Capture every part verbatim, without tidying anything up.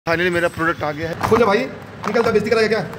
Finally मेरा product आ गया है। खोल जा भाई, निकलता बेइज्जती कराएगा क्या?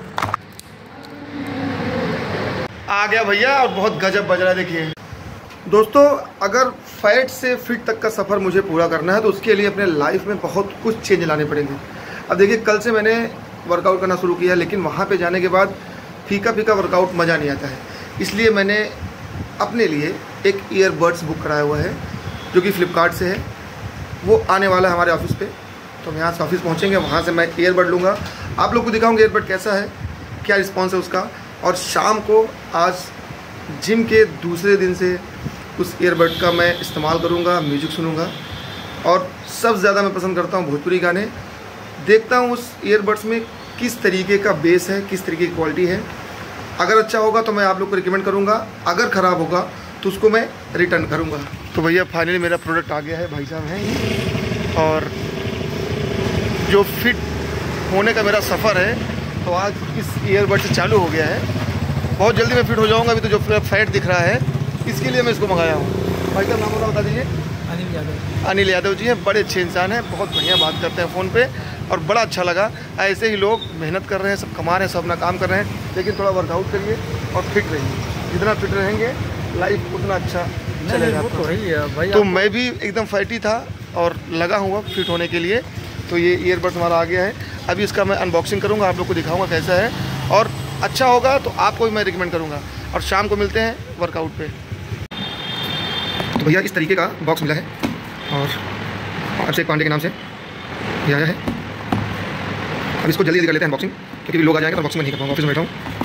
आ गया भैया और बहुत गजब बज रहा है। देखिए दोस्तों, अगर फैट से फिट तक का सफ़र मुझे पूरा करना है तो उसके लिए अपने लाइफ में बहुत कुछ चेंज लाने पड़ेंगे। अब देखिए, कल से मैंने वर्कआउट करना शुरू किया, लेकिन वहाँ पे जाने के बाद फीका फीका वर्कआउट मज़ा नहीं आता है। इसलिए मैंने अपने लिए एक ईयरबड्स बुक कराया हुआ है जो कि फ़्लिपकार्ट से है। वो आने वाला है हमारे ऑफिस पे, तो हम यहाँ से ऑफिस पहुँचेंगे, वहाँ से मैं ईयरबड लूँगा। आप लोग को दिखाऊँगा ईयरबड कैसा है, क्या रिस्पॉन्स है उसका। और शाम को आज जिम के दूसरे दिन से उस ईयरबड का मैं इस्तेमाल करूँगा, म्यूजिक सुनूँगा। और सबसे ज़्यादा मैं पसंद करता हूँ भोजपुरी गाने। देखता हूँ उस ईयरबड्स में किस तरीके का बेस है, किस तरीके की क्वालिटी है। अगर अच्छा होगा तो मैं आप लोग को रिकमेंड करूँगा, अगर ख़राब होगा तो उसको मैं रिटर्न करूँगा। तो भैया फाइनली मेरा प्रोडक्ट आ गया है, भाई साहब हैं। और जो फिट होने का मेरा सफ़र है तो आज इस ईयरबड से चालू हो गया है। बहुत जल्दी मैं फिट हो जाऊँगा। अभी तो जो फैट दिख रहा है इसके लिए मैं इसको मंगाया हूँ। भाई का नाम होगा बता दीजिए। अनिल यादव। अनिल यादव जी हैं, बड़े अच्छे इंसान हैं, बहुत बढ़िया बात करते हैं फ़ोन पे और बड़ा अच्छा लगा। ऐसे ही लोग मेहनत कर रहे हैं, सब कमा रहे हैं, सब अपना काम कर रहे हैं, लेकिन थोड़ा वर्कआउट करिए और फिट रहिए। जितना फिट रहेंगे लाइफ उतना अच्छा चलेगा। तो है ही भाई। तो मैं भी एकदम फैटी था और लगा हुआ फिट होने के लिए। तो ये ईयरबड्स हमारा आ गया है, अभी इसका मैं अनबॉक्सिंग करूँगा, आप लोग को दिखाऊँगा कैसा है। और अच्छा होगा तो आपको भी मैं रिकमेंड करूँगा। और शाम को मिलते हैं वर्कआउट पे। तो भैया इस तरीके का बॉक्स मिला है और अभिषेक पांडे के नाम से ये आया है। अब इसको जल्दी जल्दी कर लेते हैं अनबॉक्सिंग, क्योंकि लोग आ जाएंगे तो अनबॉक्सिंग नहीं कर पाऊँगा, ऑफिस में बैठा हूँ।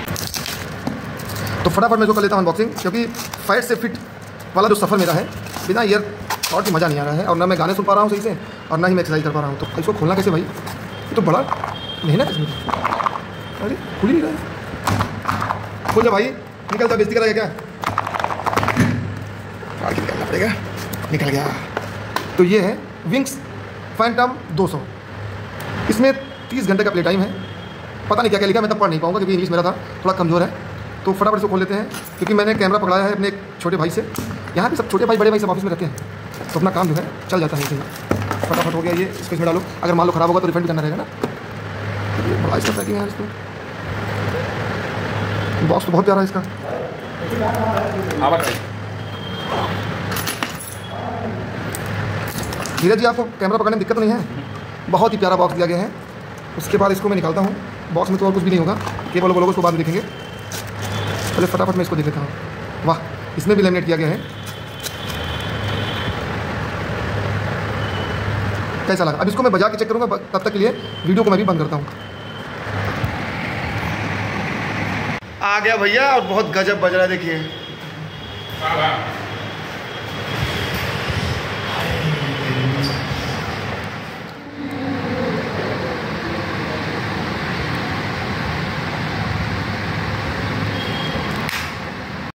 तो फटाफट मैं इसको कर लेता हूँ अनबॉक्सिंग, क्योंकि फैट से फिट वाला जो सफ़र मेरा है, बिना ईयर और की मज़ा नहीं आ रहा है। और ना मैं गाने सुन पा रहा हूँ सही से और ना ही मैं एक्सरसाइज कर पा रहा हूँ। तो इसको खोलना कैसे भाई? ये तो बड़ा मेहनत है इसमें। अरे खुल ही नहीं रहा है। खोल जा भाई, निकलता बेइज्जती कराएगा क्या? काट के निकलना पड़ेगा। निकल गया। तो ये है विंग्स फैंटम दो सौ। इसमें तीस घंटे का प्ले टाइम है। पता नहीं क्या क्या लिखा, मैं तब पढ़ नहीं पाऊँगा क्योंकि इंग्लिश मेरा था थोड़ा कमज़ोर है। तो फटाफट इसको खोल लेते हैं, क्योंकि मैंने कैमरा पकड़ाया है अपने एक छोटे भाई से। यहाँ पे सब छोटे भाई बड़े भाई सब ऑफिस में रहते हैं, तो अपना काम जो है चल जाता है। फटाफट हो गया ये, इसको इसमें डालो। अगर मान लो ख़राब होगा तो रिफंड करना रहेगा ना। ये बड़ा इसका पैकिंग है। इसको बॉक्स तो बहुत प्यारा है इसका। धीरज जी, आपको कैमरा पकड़ने में दिक्कत नहीं है? बहुत ही प्यारा बॉक्स दिया गया है। उसके बाद इसको मैं निकालता हूँ। बॉक्स में तो और कुछ भी नहीं होगा, केवल लोगो उसको बाद में देखेंगे। पहले फटाफट मैं इसको देख लेता हूँ। वाह, इसमें भी लेमिनेट किया गया है। कैसा लगा? अब इसको मैं बजा के चेक करूँगा, तब तक के लिए वीडियो को मैं भी बंद करता हूँ। आ गया भैया और बहुत गजब बज रहा है। देखिए